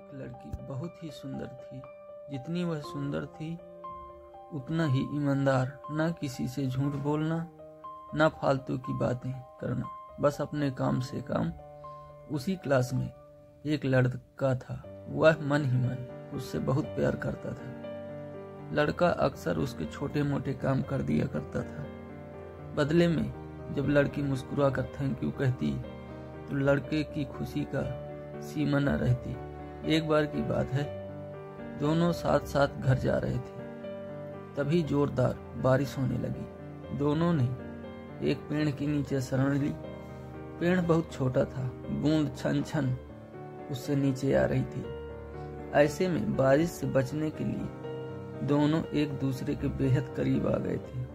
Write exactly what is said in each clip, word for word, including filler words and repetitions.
एक लड़की बहुत ही सुंदर थी। जितनी वह सुंदर थी उतना ही ईमानदार, ना किसी से झूठ बोलना, ना फालतू की बातें करना, बस अपने काम से काम। उसी क्लास में एक लड़का था, वह मन ही मन उससे बहुत प्यार करता था। लड़का अक्सर उसके छोटे मोटे काम कर दिया करता था। बदले में जब लड़की मुस्कुरा कर थैंक यू कहती तो लड़के की खुशी का सीमा न रहती। एक बार की बात है, दोनों साथ साथ घर जा रहे थे, तभी जोरदार बारिश होने लगी। दोनों ने एक पेड़ के नीचे शरण ली। पेड़ बहुत छोटा था, बूंद छन छन उससे नीचे आ रही थी। ऐसे में बारिश से बचने के लिए दोनों एक दूसरे के बेहद करीब आ गए थे।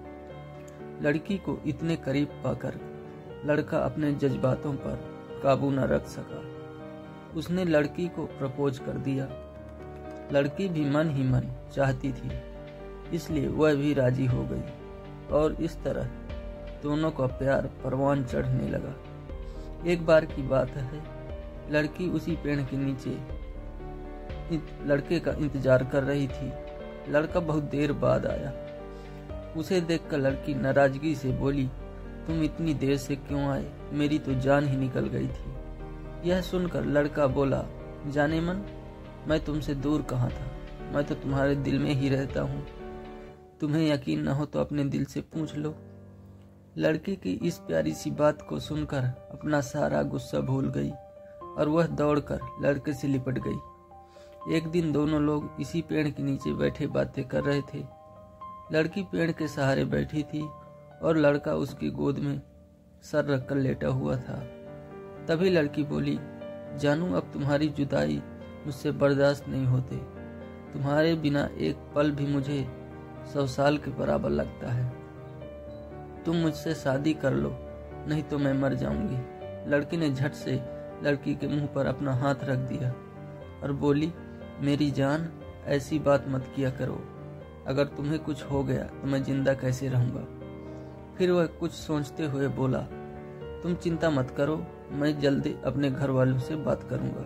लड़की को इतने करीब पाकर लड़का अपने जज्बातों पर काबू न रख सका। उसने लड़की को प्रपोज कर दिया। लड़की भी मन ही मन चाहती थी, इसलिए वह भी राजी हो गई और इस तरह दोनों का प्यार परवान चढ़ने लगा। एक बार की बात है, लड़की उसी पेड़ के नीचे लड़के का इंतजार कर रही थी। लड़का बहुत देर बाद आया। उसे देखकर लड़की नाराजगी से बोली, तुम इतनी देर से क्यों आए? मेरी तो जान ही निकल गई थी। यह सुनकर लड़का बोला, जाने मन, मैं तुमसे दूर कहाँ था, मैं तो तुम्हारे दिल में ही रहता हूँ। तुम्हें यकीन न हो तो अपने दिल से पूछ लो। लड़की की इस प्यारी सी बात को सुनकर अपना सारा गुस्सा भूल गई और वह दौड़कर लड़के से लिपट गई। एक दिन दोनों लोग इसी पेड़ के नीचे बैठे बातें कर रहे थे। लड़की पेड़ के सहारे बैठी थी और लड़का उसकी गोद में सर रखकर लेटा हुआ था। तभी लड़की बोली, जानू, अब तुम्हारी जुदाई मुझसे बर्दाश्त नहीं होते। तुम्हारे बिना एक पल भी मुझे सौ साल के बराबर लगता है। तुम मुझसे शादी कर लो, नहीं तो मैं मर जाऊंगी। लड़की ने झट से लड़की के मुंह पर अपना हाथ रख दिया और बोली, मेरी जान, ऐसी बात मत किया करो। अगर तुम्हें कुछ हो गया तो मैं जिंदा कैसे रहूंगा? फिर वह कुछ सोचते हुए बोला, तुम चिंता मत करो, मैं जल्दी अपने घर वालों से बात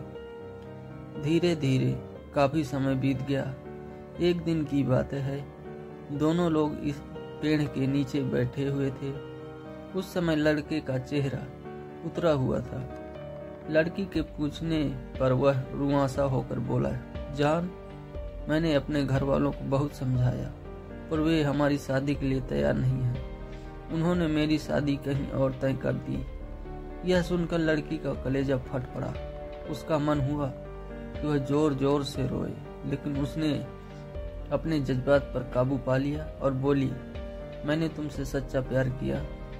करूंगा। धीरे धीरे काफी समय बीत गया। एक दिन की बात है, दोनों लोग इस पेड़ के नीचे बैठे हुए थे। उस समय लड़के का चेहरा उतरा हुआ था। लड़की के पूछने पर वह रुआंसा होकर बोला, जान, मैंने अपने घर वालों को बहुत समझाया पर वे हमारी शादी के लिए तैयार नहीं हैं। उन्होंने मेरी शादी कहीं और तय कर दी। यह सुनकर लड़की का कलेजा फट पड़ा। उसका मन हुआ कि वह जोर जोर से रोए, लेकिन उसने अपने जज्बात पर काबू पा लिया और बोली, मैंने तुमसे सच्चा प्यार किया,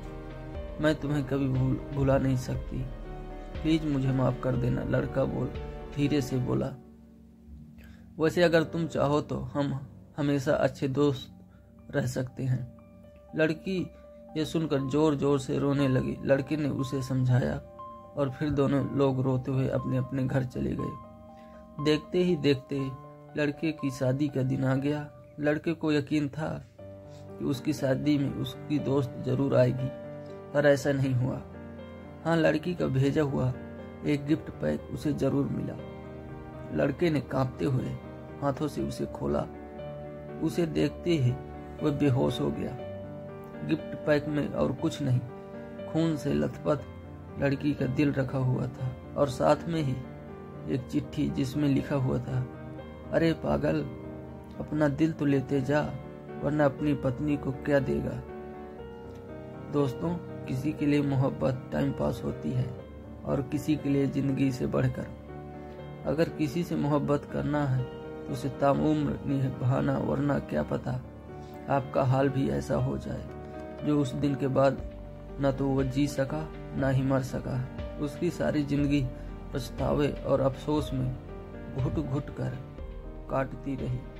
मैं तुम्हें कभी भूल भुला नहीं सकती। प्लीज मुझे माफ कर देना। लड़का बोल धीरे से बोला, वैसे अगर तुम चाहो तो हम हमेशा अच्छे दोस्त रह सकते हैं। लड़की यह सुनकर जोर जोर से रोने लगी। लड़के ने उसे समझाया और फिर दोनों लोग रोते हुए अपने अपने घर चले गए। देखते ही देखते लड़के की शादी का दिन आ गया। लड़के को यकीन था कि उसकी शादी में उसकी दोस्त जरूर आएगी, पर ऐसा नहीं हुआ। हाँ, लड़की का भेजा हुआ एक गिफ्ट पैक उसे जरूर मिला। लड़के ने कांपते हुए हाथों से उसे खोला। उसे देखते ही वह बेहोश हो गया। गिफ्ट पैक में और कुछ नहीं, खून से लथपथ लड़की का दिल रखा हुआ था और साथ में ही एक चिट्ठी जिसमें लिखा हुआ था, अरे पागल, अपना दिल तो लेते जा, वरना अपनी पत्नी को क्या देगा। दोस्तों, किसी के लिए मोहब्बत टाइम पास होती है और किसी के लिए जिंदगी से बढ़कर। अगर किसी से मोहब्बत करना है तो उसे ताउम्र निभाना, वरना क्या पता आपका हाल भी ऐसा हो जाए जो उस दिन के बाद न तो वो जी सका न ही मर सका। उसकी सारी जिंदगी पछतावे और अफसोस में घुट घुट कर काटती रही।